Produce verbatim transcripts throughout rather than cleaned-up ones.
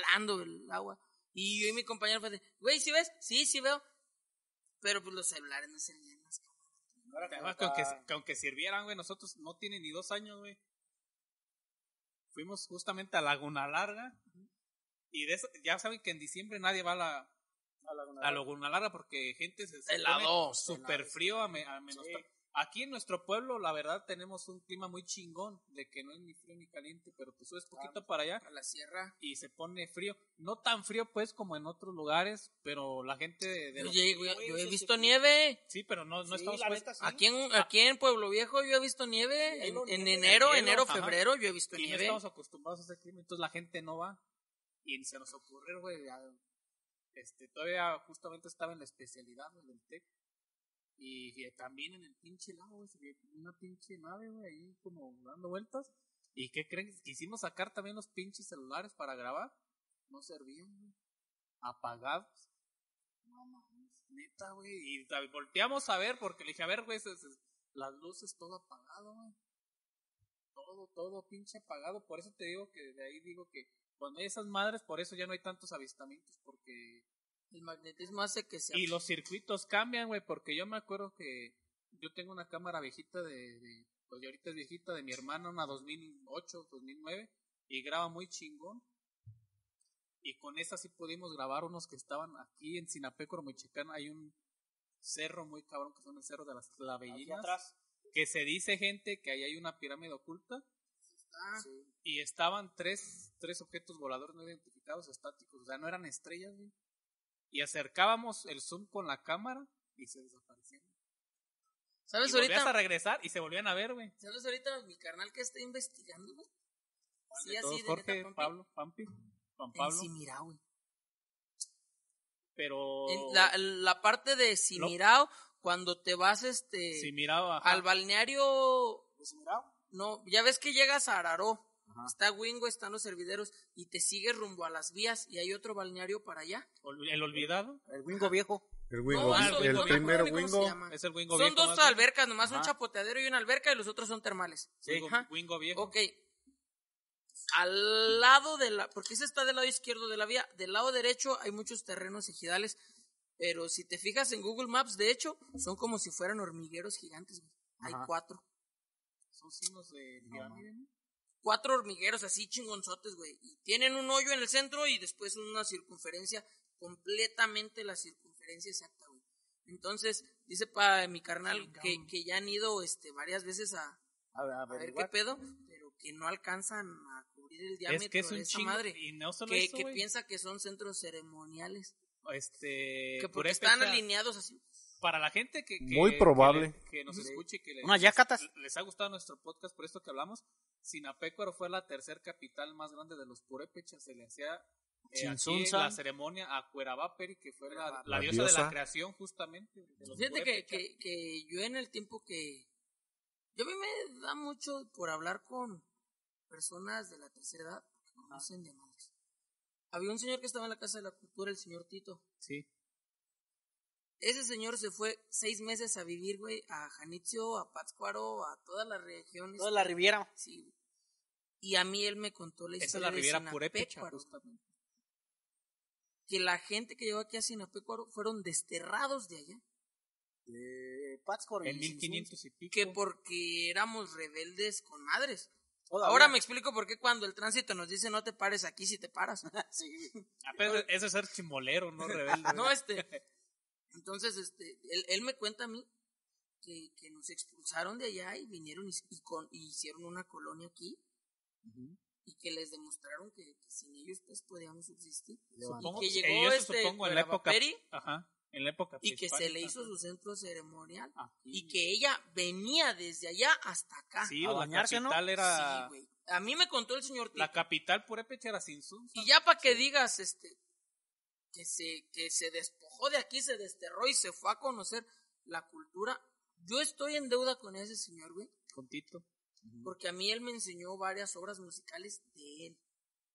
resbalando el agua. Y yo y mi compañero fue de, güey, ¿sí ves? Sí, sí veo. Pero pues los celulares no servían las cámaras. Además, que aunque, que aunque sirvieran, güey, nosotros no tienen ni dos años, güey. Fuimos justamente a Laguna Larga. Y de eso, ya saben que en diciembre nadie va a la, a Laguna, a Laguna Larga porque gente se, se pone súper frío a, me, a menos. Sí. Aquí en nuestro pueblo, la verdad, tenemos un clima muy chingón, de que no es ni frío ni caliente, pero te subes poquito ah, para allá, a la sierra, y se pone frío. No tan frío, pues, como en otros lugares, pero la gente de... de Oye, los... yo, yo he visto nieve. Sí, pero no, no sí, estamos... Pues... Neta, sí. Aquí, en, aquí en Pueblo Viejo yo he visto nieve, sí, en, en nieve, enero, hielo, enero, ajá. febrero, yo he visto y nieve. Y no estamos acostumbrados a ese clima, entonces la gente no va. Y se nos ocurre, güey, este, todavía justamente estaba en la especialidad, güey, del TEC. Y, y también en el pinche lago, güey, una pinche nave, güey, ahí como dando vueltas. ¿Y qué creen? Quisimos sacar también los pinches celulares para grabar. No servían, güey. Apagados. No mames, neta, güey. Y volteamos a ver, porque le dije, a ver, güey, las luces todo apagado, güey. Todo, todo pinche apagado. Por eso te digo que de ahí digo que cuando hay esas madres, por eso ya no hay tantos avistamientos, porque... el magnetismo hace que se... Y los circuitos cambian, güey, porque yo me acuerdo que yo tengo una cámara viejita de, de pues ya ahorita es viejita, de mi hermana, una dos mil ocho, dos mil nueve, y graba muy chingón. Y con esa sí pudimos grabar unos que estaban aquí en Sinapécoro, Michoacán. Hay un cerro muy cabrón que son el cerro de las Clavellinas, que se dice, gente, que ahí hay una pirámide oculta. Ah, sí. Y estaban tres, tres objetos voladores no identificados, estáticos, o sea, no eran estrellas, güey. Y acercábamos el zoom con la cámara y se desaparecían. ¿Sabes y ahorita? Volvías a regresar y se volvían a ver, güey. ¿Sabes ahorita mi carnal que está investigando, güey? Sí, así de Jorge, neta, Pampi. Pablo, Pampi, Juan Pablo. En Simirao, güey. Pero... En la, la parte de Simirao, cuando te vas, este... Simirao, ajá. Al balneario... ¿De Simirao? No, ya ves que llegas a Araró. Ajá. Está Wingo, están los servideros y te sigues rumbo a las vías y hay otro balneario para allá. ¿El olvidado? El Wingo viejo. El Wingo, no, el, eso, el no primero Wingo. Es el Wingo son viejo. Son dos albercas, nomás ajá. Un chapoteadero y una alberca y los otros son termales. Sí, ajá. Wingo viejo. Ok. Al lado de la, porque ese está del lado izquierdo de la vía, del lado derecho hay muchos terrenos ejidales, pero si te fijas en Google Maps, de hecho, son como si fueran hormigueros gigantes, güey. Hay cuatro. Son signos de pirámide, ¿no? Cuatro hormigueros así chingonzotes, güey. Y tienen un hoyo en el centro y después una circunferencia, completamente la circunferencia exacta, güey. Entonces, dice para mi carnal que, que ya han ido este, varias veces a, a, ver, a, ver, a ver qué pedo, pero que no alcanzan a cubrir el diámetro es que es un de esa chingo, madre. Y no solo que, eso, que güey. piensa que son centros ceremoniales. Este, que porque están fecha, alineados así. Para la gente que, que muy probable que, que nos escuche, que les, unas yacatas. les ha gustado nuestro podcast, por esto que hablamos, Sinapécuaro fue la tercer capital más grande de los purépechas. Se le hacía eh, aquí la ceremonia a Cuerabaperi, que fue la, la, la diosa, diosa de la creación, justamente. De los Fíjate que, que, que yo en el tiempo que... Yo a mí me da mucho por hablar con personas de la tercera edad que conocen de madres. Había un señor que estaba en la Casa de la Cultura, el señor Tito. Sí. Ese señor se fue seis meses a vivir, güey, a Janitzio, a Pátzcuaro, a todas las regiones. Toda la Riviera. Sí. Y a mí él me contó la historia Esa es la de Riviera Purépecha, justamente. Que la gente que llegó aquí a Sinapécuaro fueron desterrados de allá. De Pátzcuaro. En mil quinientos y pico. Que porque éramos rebeldes con madres. Todavía. Ahora me explico por qué cuando el tránsito nos dice no te pares aquí, si te paras. Sí. Ah, pero eso es ser chimolero, no rebelde. No, este... Entonces, este, él, él me cuenta a mí que, que nos expulsaron de allá y vinieron y, y, con, y hicieron una colonia aquí uh-huh. y que les demostraron que, que sin ellos pues podíamos subsistir. Supongo, y que llegó eh, este supongo en la época, Peri, ajá, en la época y que se le hizo su centro ceremonial aquí. Y que ella venía desde allá hasta acá. Sí, a la bañarse, capital ¿no? era... Sí, güey. A mí me contó el señor Tito. La capital purépecha era Sinsun. Y ya para que digas, este... Que se, que se despojó de aquí, se desterró y se fue a conocer la cultura. Yo estoy en deuda con ese señor, güey. Con Tito. Porque a mí él me enseñó varias obras musicales de él.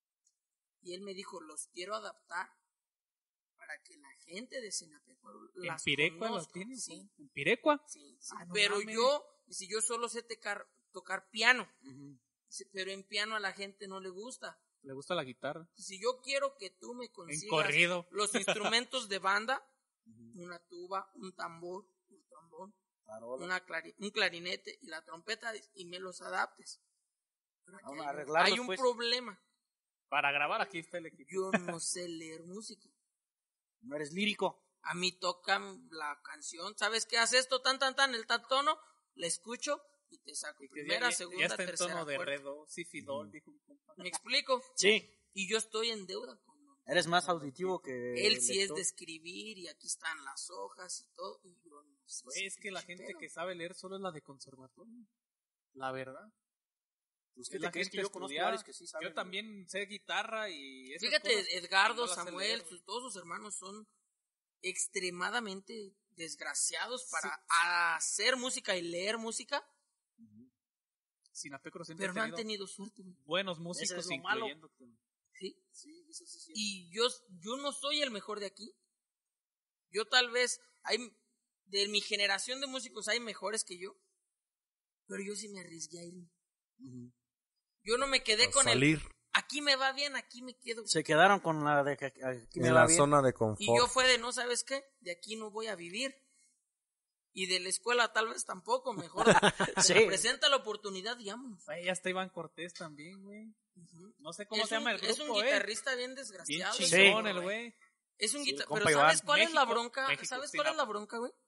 Y él me dijo, los quiero adaptar para que la gente de Sinapécuaro las ¿En Pirecua conozca. lo tienes? Sí. ¿En Pirecua? Sí, sí. Ah, no pero mames. yo, si yo solo sé tocar, tocar piano. Uh-huh. Pero en piano a la gente no le gusta. Le gusta la guitarra. Si yo quiero que tú me En consigas corrido. los instrumentos de banda, una tuba, un tambor, un trombón, Tarola. una clari- un clarinete y la trompeta, y me los adaptes. Pero aquí Vamos hay, a un- arreglarlos, hay un pues. problema. Para grabar aquí está el equipo. Yo no sé leer música. No eres lírico. A mí tocan la canción, ¿sabes qué hace esto? Tan, tan, tan, el tan tono, la escucho y te saco. Y que Primera, ya, ya- segunda, ya está en tercera, tono de cuarta. re, do, si, fi, dol, dijo un compa. ¿Me explico? Sí. Y yo estoy en deuda con él. Eres más auditivo que... Él sí es lector. de escribir y aquí están las hojas y todo. Y yo no sé. Güey, es que la pinche gente pedo. que sabe leer solo es la de conservatorio. La verdad. Pues, Es ¿qué la te crees que gente yo conozco estudiada. varios que sí saben? Yo también sé guitarra y esas Fíjate, cosas, Edgardo, no las sé Samuel, leer. sus- todos sus hermanos son extremadamente desgraciados para Sí. hacer música y leer música, Sinapecro siempre pero ha no han tenido tenido suerte, güey. buenos Ese músicos, es lo malo. incluyéndote. ¿Sí? Sí, eso sí, sí. Y yo, yo no soy el mejor de aquí. Yo tal vez, hay de mi generación de músicos hay mejores que yo, pero yo sí me arriesgué a irme. Ujú. Yo no me quedé A con salir el, aquí me va bien, aquí me quedo. Se quedaron con la de que aquí me en va la bien. zona de Y yo confort. fue de, no, ¿sabes qué? De aquí no voy a vivir. Y de la escuela tal vez tampoco, mejor. Se Sí. me presenta la oportunidad y vámonos. Güey, ya está Iván Cortés también, güey. Ujú. No sé cómo Es se llama un- el grupo, Es un eh. guitarrista bien Bien desgraciado. chingón ese el morro, güey. Es un Sí, guitarrista. compa Pero Iván. ¿sabes cuál es la México, bronca? México, ¿Sabes sí, cuál la- es la bronca, güey?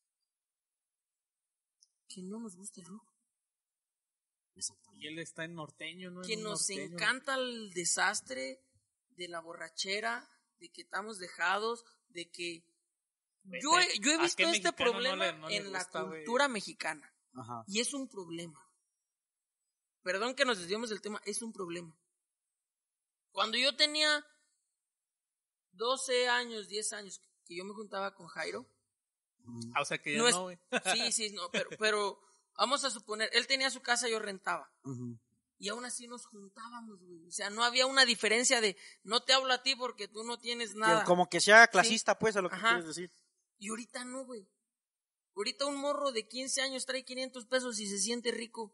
Que no nos gusta el rock. Y él está en norteño, ¿no? Que En un nos norteño. encanta el desastre de la borrachera, de que estamos dejados, de que... Vete, Yo he, yo he ¿a visto qué este mexicano no problema le- no le en la gusta, güey? cultura mexicana. Ajá. Y es un problema. Perdón que nos desviemos del tema, es un problema. Cuando yo tenía doce años, diez años, que yo me juntaba con Jairo. Ah, o sea que ya No no, es- güey. Sí, sí, no, pero, pero vamos a suponer, él tenía su casa, yo rentaba. Ujú. Y aún así nos juntábamos, güey. O sea, no había una diferencia de, no te hablo a ti porque tú no tienes nada. Que como que sea clasista, pues, a lo que Ajá. quieres decir. Y ahorita no, güey. Ahorita un morro de quince años trae quinientos pesos y se siente rico.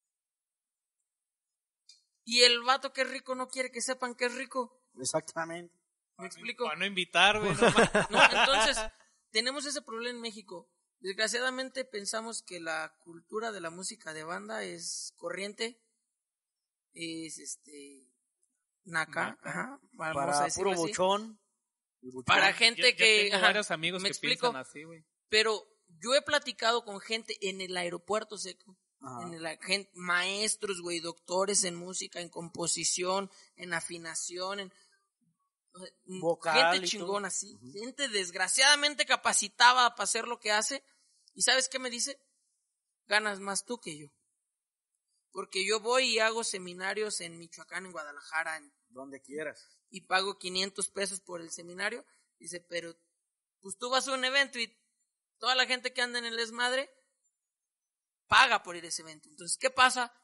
Y el vato que es rico no quiere que sepan que es rico. Exactamente. ¿Me explico? Para no invitar, güey. No, ma- No, entonces, tenemos ese problema en México. Desgraciadamente pensamos que la cultura de la música de banda es corriente, es este naca, Naca. ajá, vamos Para a decirlo puro así. buchón. Y buchón. Para yo- gente yo que tengo ajá, varios amigos me que explico, piensan así, güey. pero yo he platicado con gente en el aeropuerto seco, Ajá. en el, gen- maestros, güey, doctores en música, en composición, en afinación, en Vocal gente y chingona, todo. sí, gente desgraciadamente capacitada para hacer lo que hace. ¿Y sabes qué me dice? Ganas más tú que yo. Porque yo voy y hago seminarios en Michoacán, en Guadalajara, en- Donde quieras. y pago quinientos pesos por el seminario. Dice, pero pues tú vas a un evento y toda la gente que anda en el desmadre paga por ir a ese evento. Entonces, ¿qué pasa?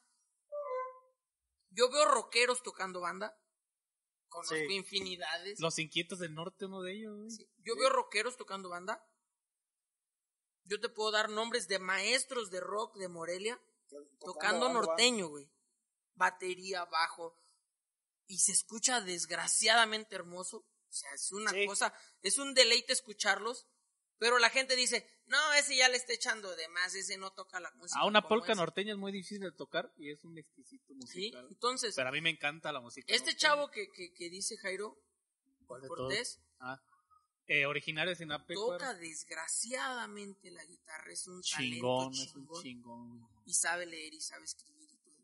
Yo veo rockeros tocando banda. Conozco Sí. infinidades. Los Inquietos del Norte, uno de ellos, güey. Sí, yo veo rockeros tocando banda. Yo te puedo dar nombres de maestros de rock de Morelia tocando banda. norteño, güey. Batería, bajo. Y se escucha desgraciadamente hermoso. O sea, es una Sí. cosa, es un deleite escucharlos. Pero la gente dice, no, ese ya le está echando de más, ese no toca la música. Ah, una como polca ese". norteña es muy difícil de tocar y es un exquisito Sí, musical. entonces, Pero a mí me encanta la música. este norteña. chavo que, que, que dice Jairo ¿Cuál de Cortés, Ah, eh, originario de Sinapecuaro. toca desgraciadamente la guitarra, es un Chingón, talento es un chingón. chingón. güey. Y sabe leer y sabe escribir y todo.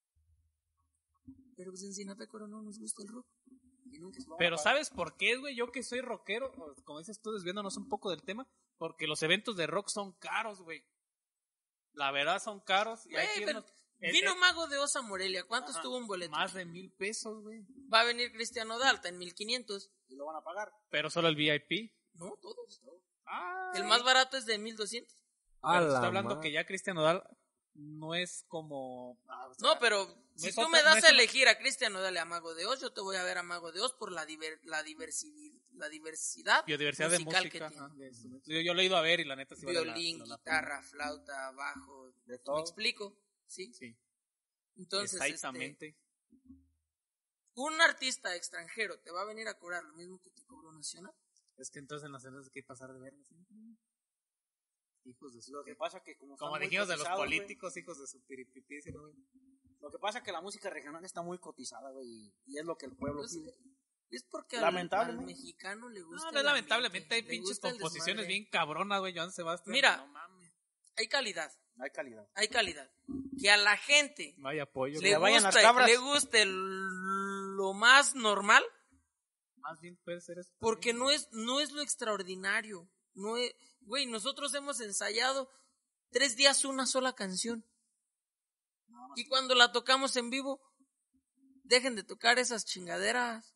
Pero pues en Sinapecuaro no nos gusta el rock. Y nunca se va a Pero parar. ¿sabes por qué, güey? Yo que soy rockero, o como dices tú, desviándonos un poco del tema, porque los eventos de rock son caros, güey. La verdad son caros. Y hay Güey, que pero irnos- el- vino el- Mago de Oz a Morelia. ¿Cuánto Ajá. estuvo un boleto? más de mil pesos, güey. Va a venir Cristiano Dalta en mil quinientos. Y lo van a pagar. Pero solo el V I P. No, todos. Ah, El más barato es de mil doscientos. A pero la está hablando madre. que ya Cristian Nodal no es como... ah, o sea, No, pero si es tú otra- me no das es a una- elegir a Cristiano Dale a Mago de Oz, yo te voy a ver a Mago de Oz por la, diver- la, diversi- la diversidad biodiversidad de musical música. que tiene. ajá, de instrumentos. yo, yo lo he ido a ver y la neta sí vale la- Violín, la- la guitarra, flauta, bajo. De ¿Me todo. explico? Sí. pena. Sí, Entonces, este, exactamente. un artista extranjero te va a venir a cobrar lo mismo que te cobró nacional. Es que entonces en las ciudades hay que pasar de verga. ¿Sí? Hijos de su... Lo que pasa que como, Como están muy dijimos de los cotizados, güey, políticos, hijos de su piripipis, ¿no? Lo que pasa que la música regional está muy cotizada, güey, y, y es lo que el pueblo Pues, pide. es porque al, Lamentablemente. al mexicano le gusta. No, no, el lamentablemente hay ambiente, le pinches gusta el composiciones desmadre. bien cabronas, güey, Joan Sebastián. Mira. No mames. Hay calidad, Hay calidad. hay calidad. Que a la gente No hay apoyo. le le vayan las guste, cabras. le guste el- lo más normal, Más bien puede ser eso. porque no es, no es lo extraordinario. No es, güey, nosotros hemos ensayado tres días una sola canción. Y cuando la tocamos en vivo, dejen de tocar esas chingaderas.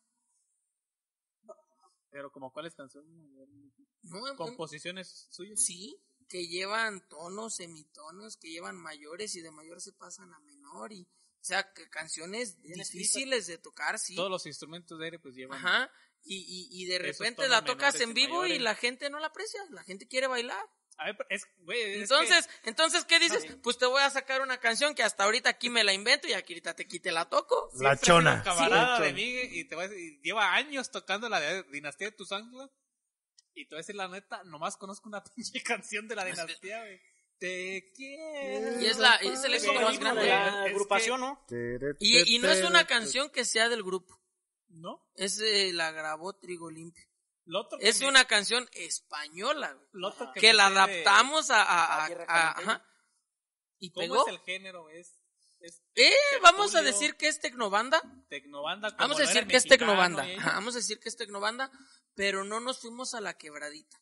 Pero como cuáles canciones, No, em- composiciones suyas. sí, que llevan tonos, semitonos, que llevan mayores y de mayor se pasan a menor. Y, o sea, que canciones Bien difíciles de tocar, sí. Todos los instrumentos de aire pues llevan. Ajá. Y, y, y de Esos repente tonos la tocas menores en y vivo y mayores. la gente no la aprecia, la gente quiere bailar. A ver, es, güey, es Entonces, entonces ¿qué dices? sí. Pues te voy a sacar una canción que hasta ahorita aquí me la invento y aquí ahorita te quite la toco. que La siempre ha sido chona. un camarada Sí. de mí y te voy a decir, y lleva años tocando la de Dinastía de Tuzangla. Y te voy a decir la neta, nomás conozco una pinche canción de la dinastía, güey. Te quiero. Y es la- es el Es éxito como más el himno grande. de la Es agrupación, ¿no? Y, y no es una canción que sea del grupo, ¿No? es eh, la grabó Trigo Limpio. Lo otro que Es me- una canción española, güey, lo otro que que me la sé de- adaptamos a... a- a a- Tierra a- Caliente. ajá. Y ¿Cómo pegó. es el género? Es, es Eh, vamos a Tertulio, decir que es tecnobanda. tecnobanda. como Vamos a no decir era que es mexicano tecnobanda. y ello. Ajá, vamos a decir que es tecnobanda, pero no nos fuimos a la quebradita.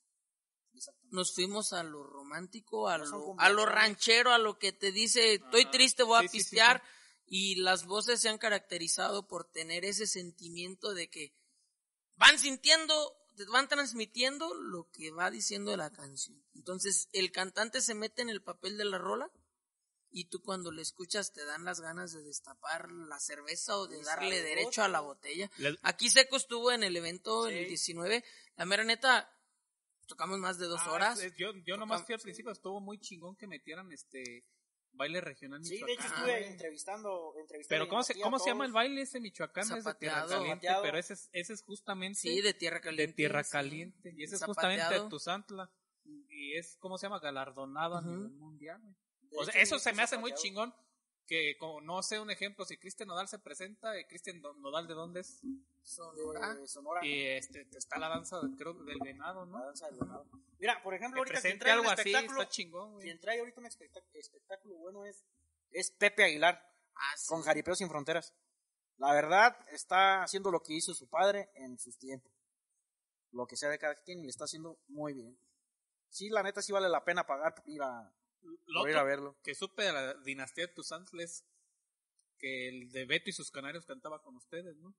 Nos fuimos a lo romántico, a No son lo, cumbias, a lo ¿no? ranchero, a lo que te dice, estoy Ajá. triste, voy Sí, a sí, sí, pistear. Y las voces se han caracterizado por tener ese sentimiento de que van sintiendo, van transmitiendo lo que va diciendo la canción. Entonces, el cantante se mete en el papel de la rola y tú cuando le escuchas te dan las ganas de destapar la cerveza o de Y darle sabroso. derecho a la botella. Le- Aquí Seco estuvo en el evento en el Sí. diecinueve. La mera neta, tocamos más de dos Ah, horas. es- es- yo yo nomás Tocam- fui al principio, estuvo muy chingón que metieran este baile regional Sí, de hecho michoacán. estuve güey. entrevistando, entrevistando Pero a ¿cómo se, Dinastía, cómo se llama todos. el baile ese Michoacán? Es de Tierra Zapateado. Caliente, Zapateado. pero ese es, ese es justamente Sí, de Tierra Caliente. de Tierra sí. Caliente. Y ese es Zapateado. justamente de Tuzantla. Y es, ¿cómo se llama? Galardonado a Ujú. nivel mundial. güey. De O sea, hecho, eso sí, se me hace muy zapateado. chingón. Que, como, no sé, un ejemplo, si Cristian Nodal se presenta, eh, Cristian Do- Nodal, ¿de dónde es? Sonora. De Sonora. Y este, está la danza, creo, del venado, ¿no? La danza del venado. Mira, por ejemplo, Que ahorita quien presente trae un algo así, espectáculo, está chingón, güey. quien trae ahorita un espectáculo, espectáculo bueno es, es Pepe Aguilar, Ah, sí. con Jaripeo Sin Fronteras. La verdad, está haciendo lo que hizo su padre en sus tiempos. Lo que sea de cada quien, y lo está haciendo muy bien. Sí, la neta, sí vale la pena pagar por ir a, Lo por ir a otro verlo. que supe de la dinastía de Tuzantla es que el de Beto y sus canarios cantaba con ustedes, ¿no?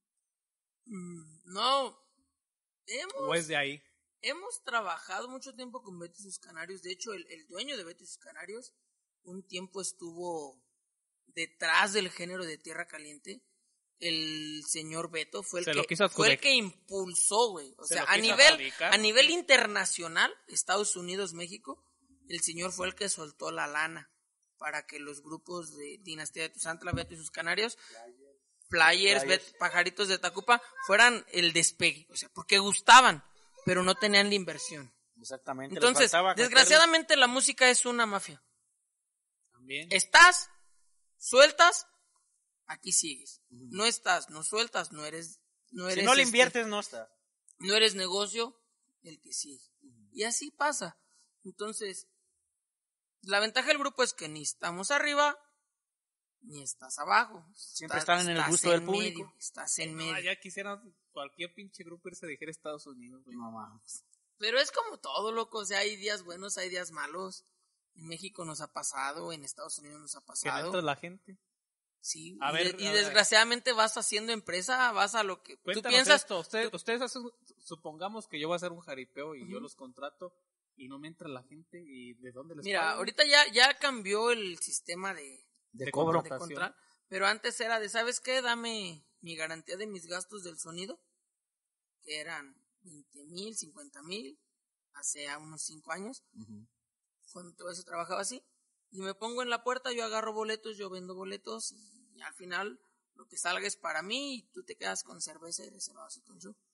Mm, No, hemos, ¿O es de ahí? hemos trabajado mucho tiempo con Beto y sus Canarios. De hecho, el, el dueño de Beto y sus Canarios un tiempo estuvo detrás del género de Tierra Caliente. El señor Beto fue el, Se lo que, quiso fue el adjudic- que impulsó, güey. O Se sea, lo a quiso nivel, adjudicar. a nivel internacional, Estados Unidos, México, el señor fue el que soltó la lana para que los grupos de Dinastía de Tuzantla, Beto y sus Canarios, Flyers, Flyers. Bet- Pajaritos de Tacupa, fueran el despegue. O sea, porque gustaban, pero no tenían la inversión. Exactamente. les Entonces, faltaba meterle- desgraciadamente la música es una mafia. También. Estás, sueltas, aquí sigues. No estás, no sueltas, no eres, no eres, Si no le este, inviertes, no está. no eres negocio, el que sigue. Y así pasa. Entonces, la ventaja del grupo es que ni estamos arriba, ni estás abajo. Siempre Estás- están en el estás gusto del en público. medio, estás en No, medio. ya quisieran cualquier pinche grupo irse a dijera Estados Unidos, güey. No mames. Pero es como todo, loco. O sea, hay días buenos, hay días malos. En México nos ha pasado, en Estados Unidos nos ha Que no pasado. entra la gente. Sí, A y, ver, de- y a ver. desgraciadamente vas haciendo empresa, vas a lo que tú Cuéntanos piensas. esto. Usted- ustedes hacen, supongamos que yo voy a hacer un jaripeo y yo los contrato y no me entra la gente y ¿de dónde les Mira, pago? ahorita ya, ya cambió el sistema de, De De cobro. de contratación. contra, pero antes era de, ¿sabes qué? Dame mi garantía de mis gastos del sonido, que eran veinte mil, cincuenta mil, hace a unos cinco años, Ujú. cuando todo eso trabajaba así, y me pongo en la puerta, yo agarro boletos, yo vendo boletos, y al final Lo que salga es para mí y tú te quedas con cerveza y reservado así con su.